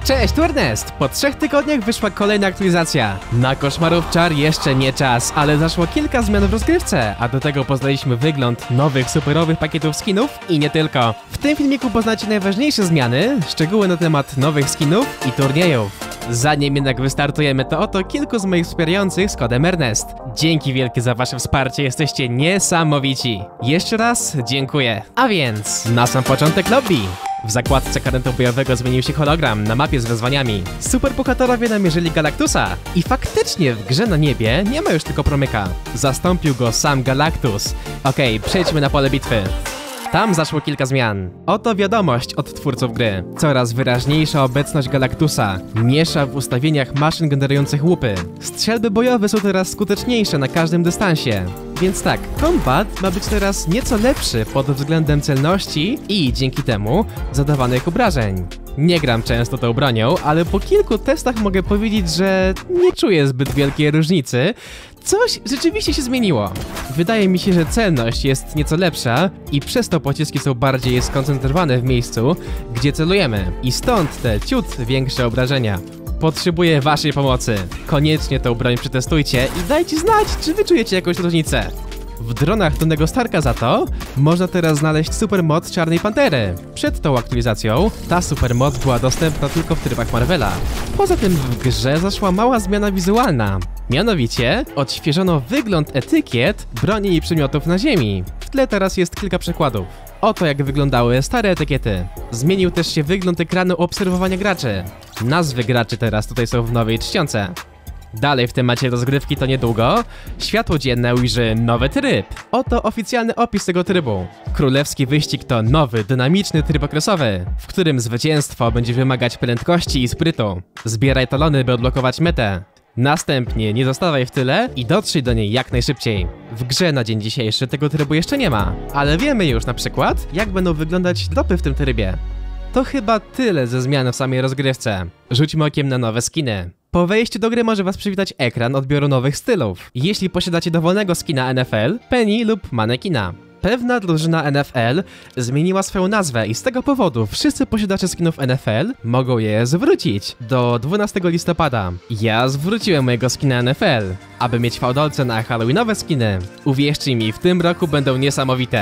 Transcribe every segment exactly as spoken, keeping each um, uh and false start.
Cześć, tu Ernest! Po trzech tygodniach wyszła kolejna aktualizacja. Na koszmarów czar jeszcze nie czas, ale zaszło kilka zmian w rozgrywce, a do tego poznaliśmy wygląd nowych superowych pakietów skinów i nie tylko. W tym filmiku poznacie najważniejsze zmiany, szczegóły na temat nowych skinów i turniejów. Zanim jednak wystartujemy, to oto kilku z moich wspierających z kodem Ernest. Dzięki wielkie za wasze wsparcie, jesteście niesamowici. Jeszcze raz dziękuję. A więc, na sam początek lobby. W zakładce karentu bojowego zmienił się hologram na mapie z wyzwaniami. Superbohaterowie namierzyli Galactusa. I faktycznie w grze na niebie nie ma już tylko promyka. Zastąpił go sam Galactus. Okej, okay, przejdźmy na pole bitwy. Tam zaszło kilka zmian. Oto wiadomość od twórców gry. Coraz wyraźniejsza obecność Galactusa. Miesza w ustawieniach maszyn generujących łupy. Strzelby bojowe są teraz skuteczniejsze na każdym dystansie. Więc tak, kombat ma być teraz nieco lepszy pod względem celności i dzięki temu zadawanych obrażeń. Nie gram często tą bronią, ale po kilku testach mogę powiedzieć, że nie czuję zbyt wielkiej różnicy. Coś rzeczywiście się zmieniło. Wydaje mi się, że celność jest nieco lepsza i przez to pociski są bardziej skoncentrowane w miejscu, gdzie celujemy. I stąd te ciut większe obrażenia. Potrzebuję waszej pomocy. Koniecznie tą broń przetestujcie i dajcie znać, czy wyczujecie jakąś różnicę. W dronach Tonego Starka za to można teraz znaleźć supermoc Czarnej Pantery. Przed tą aktualizacją ta supermoc była dostępna tylko w trybach Marvela. Poza tym w grze zaszła mała zmiana wizualna. Mianowicie odświeżono wygląd etykiet broni i przedmiotów na ziemi. W tle teraz jest kilka przykładów. Oto jak wyglądały stare etykiety. Zmienił też się wygląd ekranu obserwowania graczy. Nazwy graczy teraz tutaj są w nowej czcionce. Dalej w temacie rozgrywki to niedługo światło dzienne ujrzy nowy tryb. Oto oficjalny opis tego trybu. Królewski wyścig to nowy, dynamiczny tryb okresowy, w którym zwycięstwo będzie wymagać prędkości i sprytu. Zbieraj talony, by odblokować metę. Następnie nie zostawaj w tyle i dotrzyj do niej jak najszybciej. W grze na dzień dzisiejszy tego trybu jeszcze nie ma, ale wiemy już na przykład, jak będą wyglądać dropy w tym trybie. To chyba tyle ze zmian w samej rozgrywce. Rzućmy okiem na nowe skiny. Po wejściu do gry może was przywitać ekran odbioru nowych stylów. Jeśli posiadacie dowolnego skina N F L, Penny lub manekina. Pewna drużyna N F L zmieniła swoją nazwę i z tego powodu wszyscy posiadacze skinów N F L mogą je zwrócić do dwunastego listopada. Ja zwróciłem mojego skina N F L, aby mieć fałdolce na halloweenowe skiny. Uwierzcie mi, w tym roku będą niesamowite.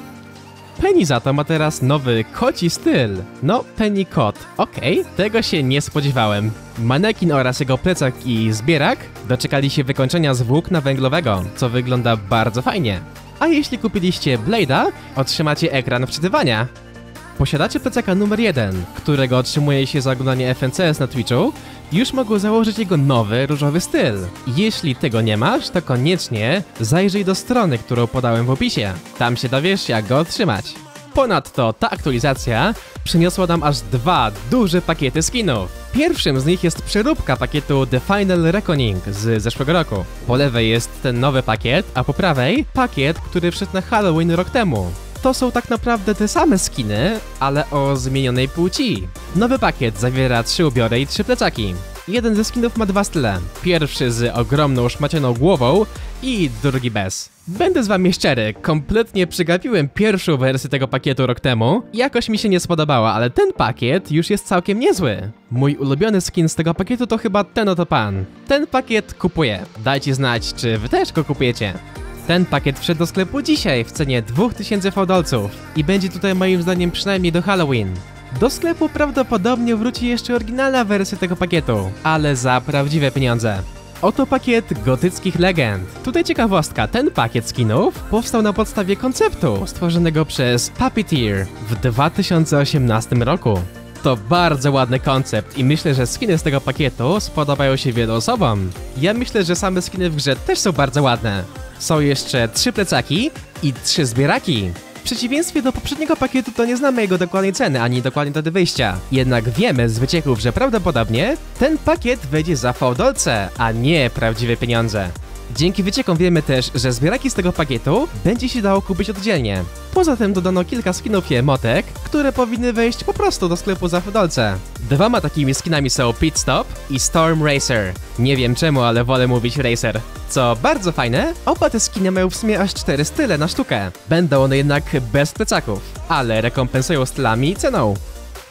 Penny za to ma teraz nowy koci styl. No, Penny kot. Okej, okay, tego się nie spodziewałem. Manekin oraz jego plecak i zbierak doczekali się wykończenia z włókna węglowego, co wygląda bardzo fajnie. A jeśli kupiliście Blade'a, otrzymacie ekran wczytywania. Posiadacie plecaka numer jeden, którego otrzymuje się za oglądanie F N C S na Twitchu, już mogą założyć jego nowy, różowy styl. Jeśli tego nie masz, to koniecznie zajrzyj do strony, którą podałem w opisie. Tam się dowiesz, jak go otrzymać. Ponadto ta aktualizacja przyniosła nam aż dwa duże pakiety skinów. Pierwszym z nich jest przeróbka pakietu The Final Reckoning z zeszłego roku. Po lewej jest ten nowy pakiet, a po prawej pakiet, który wszedł na Halloween rok temu. To są tak naprawdę te same skiny, ale o zmienionej płci. Nowy pakiet zawiera trzy ubiory i trzy plecaki. Jeden ze skinów ma dwa style. Pierwszy z ogromną szmacianą głową i drugi bez. Będę z wami szczery, kompletnie przegapiłem pierwszą wersję tego pakietu rok temu. Jakoś mi się nie spodobała, ale ten pakiet już jest całkiem niezły. Mój ulubiony skin z tego pakietu to chyba ten oto pan. Ten pakiet kupuję. Dajcie znać, czy wy też go kupujecie. Ten pakiet wszedł do sklepu dzisiaj w cenie dwa tysiące fałdolców i będzie tutaj moim zdaniem przynajmniej do Halloween. Do sklepu prawdopodobnie wróci jeszcze oryginalna wersja tego pakietu, ale za prawdziwe pieniądze. Oto pakiet gotyckich legend. Tutaj ciekawostka, ten pakiet skinów powstał na podstawie konceptu stworzonego przez Puppeteer w dwa tysiące osiemnastym roku. To bardzo ładny koncept i myślę, że skiny z tego pakietu spodobają się wielu osobom. Ja myślę, że same skiny w grze też są bardzo ładne. Są jeszcze trzy plecaki i trzy zbieraki. W przeciwieństwie do poprzedniego pakietu to nie znamy jego dokładnej ceny, ani dokładnej daty wyjścia. Jednak wiemy z wycieków, że prawdopodobnie ten pakiet wejdzie za fałdolce, a nie prawdziwe pieniądze. Dzięki wyciekom wiemy też, że zbieraki z tego pakietu będzie się dało kupić oddzielnie. Poza tym dodano kilka skinów i emotek, które powinny wejść po prostu do sklepu za fałdolce. Dwoma takimi skinami są Pit Stop i Storm Racer. Nie wiem czemu, ale wolę mówić Racer. Co bardzo fajne, oba te skiny mają w sumie aż cztery style na sztukę. Będą one jednak bez plecaków, ale rekompensują stylami i ceną.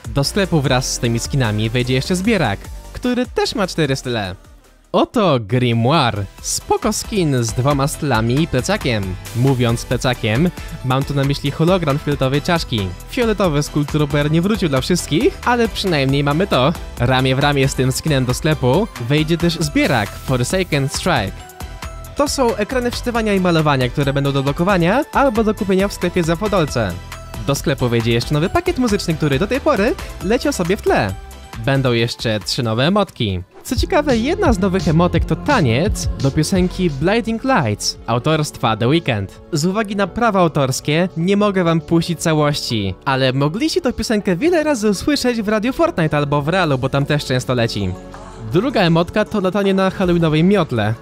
Do sklepu wraz z tymi skinami wejdzie jeszcze zbierak, który też ma cztery style. Oto Grimoire. Spoko skin z dwoma stylami i plecakiem. Mówiąc plecakiem, mam tu na myśli hologram fioletowej czaszki. Fioletowy Skulltrooper nie wrócił dla wszystkich, ale przynajmniej mamy to. Ramię w ramię z tym skinem do sklepu wejdzie też zbierak Forsaken Strike. To są ekrany wczytywania i malowania, które będą do blokowania albo do kupienia w sklepie za Podolce. Do sklepu wejdzie jeszcze nowy pakiet muzyczny, który do tej pory leciał sobie w tle. Będą jeszcze trzy nowe emotki. Co ciekawe, jedna z nowych emotek to taniec do piosenki Blinding Lights autorstwa The Weeknd. Z uwagi na prawa autorskie nie mogę wam puścić całości, ale mogliście tę piosenkę wiele razy usłyszeć w Radio Fortnite albo w Realu, bo tam też często leci. Druga emotka to latanie na halloweenowej miotle.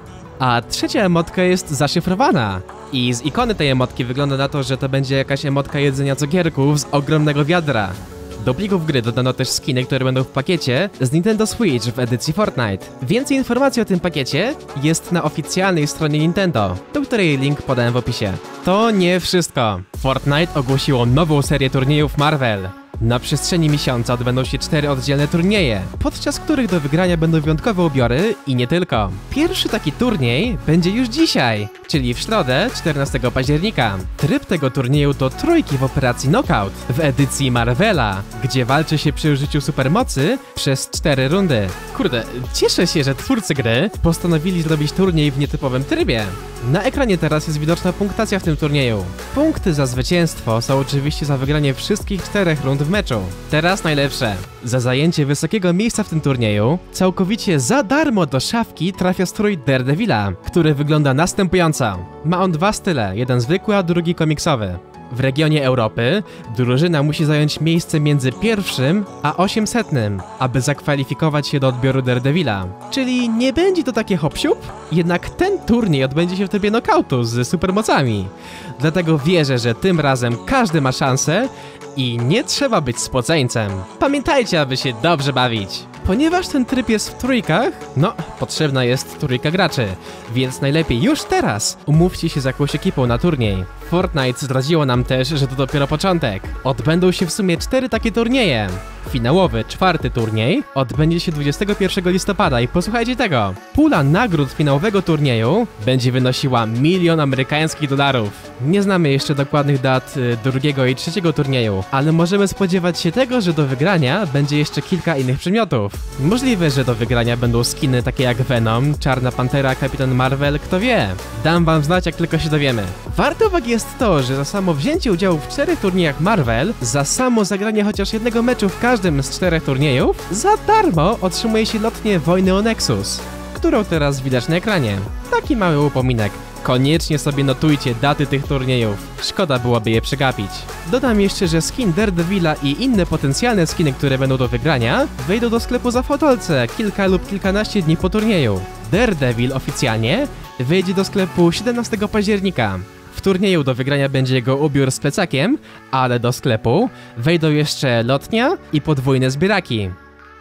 A trzecia emotka jest zaszyfrowana. I z ikony tej emotki wygląda na to, że to będzie jakaś emotka jedzenia cukierków z ogromnego wiadra. Do plików gry dodano też skiny, które będą w pakiecie z Nintendo Switch w edycji Fortnite. Więcej informacji o tym pakiecie jest na oficjalnej stronie Nintendo, do której link podałem w opisie. To nie wszystko. Fortnite ogłosiło nową serię turniejów Marvel. Na przestrzeni miesiąca odbędą się cztery oddzielne turnieje, podczas których do wygrania będą wyjątkowe ubiory i nie tylko. Pierwszy taki turniej będzie już dzisiaj, czyli w środę czternastego października. Tryb tego turnieju to trójki w operacji Knockout w edycji Marvela, gdzie walczy się przy użyciu supermocy przez cztery rundy. Kurde, cieszę się, że twórcy gry postanowili zrobić turniej w nietypowym trybie. Na ekranie teraz jest widoczna punktacja w tym turnieju. Punkty za zwycięstwo są oczywiście za wygranie wszystkich czterech rund w meczu. Teraz najlepsze. Za zajęcie wysokiego miejsca w tym turnieju całkowicie za darmo do szafki trafia strój Daredevila, który wygląda następująco. Ma on dwa style, jeden zwykły, a drugi komiksowy. W regionie Europy drużyna musi zająć miejsce między pierwszym a osiemsetnym, aby zakwalifikować się do odbioru Daredevila. Czyli nie będzie to takie hop-siup, jednak ten turniej odbędzie się w trybie knockoutu z supermocami. Dlatego wierzę, że tym razem każdy ma szansę i nie trzeba być spoceńcem. Pamiętajcie, aby się dobrze bawić. Ponieważ ten tryb jest w trójkach, no, potrzebna jest trójka graczy, więc najlepiej już teraz umówcie się z jakąś ekipą na turniej. Fortnite zdradziło nam też, że to dopiero początek. Odbędą się w sumie cztery takie turnieje. Finałowy, czwarty turniej odbędzie się dwudziestego pierwszego listopada i posłuchajcie tego. Pula nagród finałowego turnieju będzie wynosiła milion amerykańskich dolarów. Nie znamy jeszcze dokładnych dat drugiego i trzeciego turnieju, ale możemy spodziewać się tego, że do wygrania będzie jeszcze kilka innych przedmiotów. Możliwe, że do wygrania będą skiny takie jak Venom, Czarna Pantera, Kapitan Marvel, kto wie. Dam wam znać, jak tylko się dowiemy. Warte uwagi jest to, że za samo wzięcie udziału w czterech turniejach Marvel, za samo zagranie chociaż jednego meczu w każdym z czterech turniejów, za darmo otrzymuje się lotnię Wojny o Nexus, którą teraz widać na ekranie. Taki mały upominek. Koniecznie sobie notujcie daty tych turniejów, szkoda byłoby je przegapić. Dodam jeszcze, że skin Daredevila i inne potencjalne skiny, które będą do wygrania, wejdą do sklepu za Fotolce kilka lub kilkanaście dni po turnieju. Daredevil oficjalnie wejdzie do sklepu siedemnastego października. W turnieju do wygrania będzie jego ubiór z plecakiem, ale do sklepu wejdą jeszcze lotnia i podwójne zbieraki.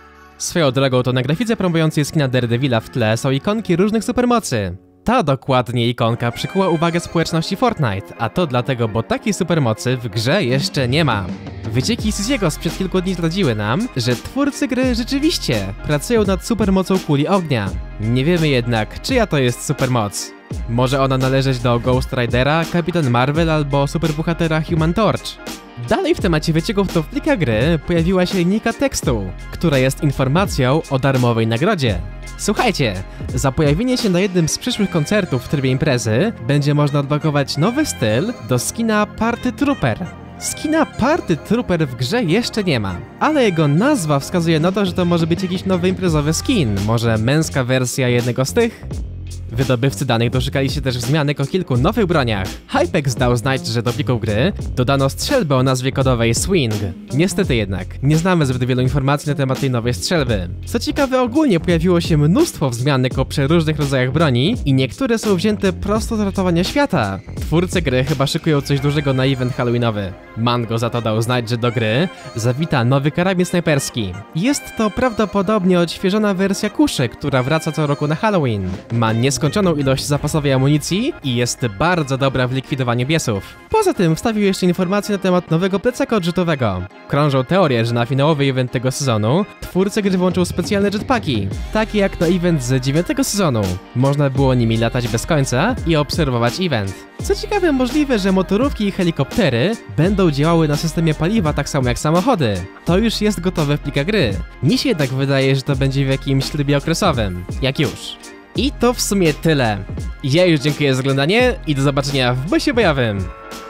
Swoją drogą to na grafice promującej skina Daredevila w tle są ikonki różnych supermocy. Ta dokładnie ikonka przykuła uwagę społeczności Fortnite, a to dlatego, bo takiej supermocy w grze jeszcze nie ma. Wycieki z Ziego sprzed kilku dni zdradziły nam, że twórcy gry rzeczywiście pracują nad supermocą kuli ognia. Nie wiemy jednak, czyja to jest supermoc. Może ona należeć do Ghost Ridera, Kapitan Marvel albo superbohatera Human Torch. Dalej w temacie wycieków to w plikach gry pojawiła się linijka tekstu, która jest informacją o darmowej nagrodzie. Słuchajcie, za pojawienie się na jednym z przyszłych koncertów w trybie imprezy będzie można odblokować nowy styl do skina Party Trooper. Skina Party Trooper w grze jeszcze nie ma, ale jego nazwa wskazuje na to, że to może być jakiś nowy imprezowy skin, może męska wersja jednego z tych? Wydobywcy danych doszukali się też wzmianek o kilku nowych broniach. Hypex dał znać, że do plików gry dodano strzelbę o nazwie kodowej Swing. Niestety jednak, nie znamy zbyt wielu informacji na temat tej nowej strzelby. Co ciekawe, ogólnie pojawiło się mnóstwo wzmianek o przeróżnych rodzajach broni i niektóre są wzięte prosto z ratowania świata. Twórcy gry chyba szykują coś dużego na event halloweenowy. Mango za to dał znać, że do gry zawita nowy karabin snajperski. Jest to prawdopodobnie odświeżona wersja kuszy, która wraca co roku na Halloween. Ma niesłychanie nieskończoną ilość zapasowej amunicji i jest bardzo dobra w likwidowaniu biesów. Poza tym wstawił jeszcze informacje na temat nowego plecaka odrzutowego. Krążą teorie, że na finałowy event tego sezonu twórcy gry włączą specjalne jetpacki, takie jak na event z dziewiątego sezonu. Można było nimi latać bez końca i obserwować event. Co ciekawe, możliwe, że motorówki i helikoptery będą działały na systemie paliwa tak samo jak samochody. To już jest gotowe w plikach gry. Mi się jednak wydaje, że to będzie w jakimś trybie okresowym. Jak już. I to w sumie tyle. Ja już dziękuję za oglądanie i do zobaczenia w bosie bojowym.